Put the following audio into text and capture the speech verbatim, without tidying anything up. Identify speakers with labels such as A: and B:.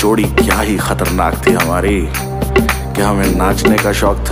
A: जोड़ी क्या ही खतरनाक थी हमारी कि हमें नाचने का शौक